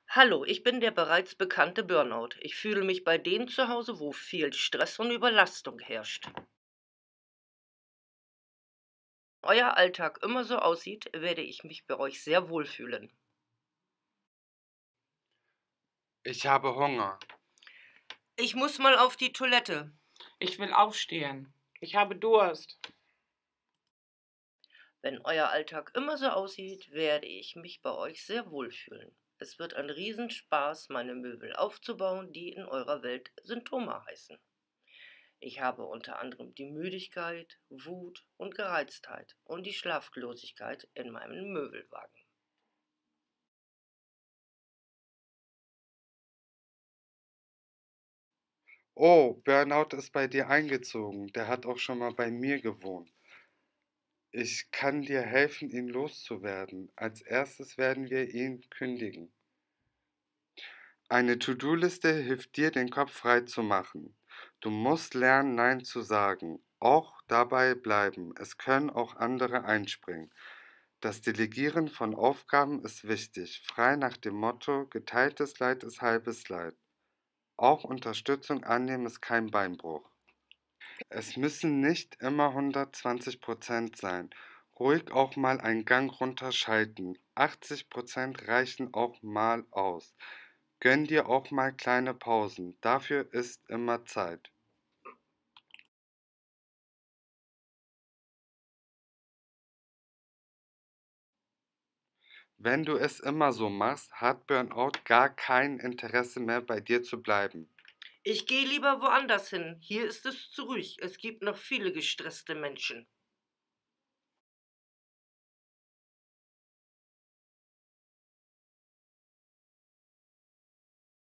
Hallo, ich bin der bereits bekannte Burnout. Ich fühle mich bei denen zu Hause, wo viel Stress und Überlastung herrscht. Euer Alltag immer so aussieht, werde ich mich bei euch sehr wohlfühlen. Ich habe Hunger. Ich muss mal auf die Toilette. Ich will aufstehen. Ich habe Durst. Wenn euer Alltag immer so aussieht, werde ich mich bei euch sehr wohlfühlen. Es wird ein Riesenspaß, meine Möbel aufzubauen, die in eurer Welt Symptome heißen. Ich habe unter anderem die Müdigkeit, Wut und Gereiztheit und die Schlaflosigkeit in meinem Möbelwagen. Oh, Burnout ist bei dir eingezogen. Der hat auch schon mal bei mir gewohnt. Ich kann dir helfen, ihn loszuwerden. Als erstes werden wir ihn kündigen. Eine To-Do-Liste hilft dir, den Kopf frei zu machen. Du musst lernen, Nein zu sagen. Auch dabei bleiben. Es können auch andere einspringen. Das Delegieren von Aufgaben ist wichtig, frei nach dem Motto, geteiltes Leid ist halbes Leid. Auch Unterstützung annehmen ist kein Beinbruch. Es müssen nicht immer 120% sein. Ruhig auch mal einen Gang runterschalten. 80% reichen auch mal aus. Gönn dir auch mal kleine Pausen. Dafür ist immer Zeit. Wenn du es immer so machst, hat Burnout gar kein Interesse mehr bei dir zu bleiben. Ich gehe lieber woanders hin. Hier ist es zu ruhig. Es gibt noch viele gestresste Menschen.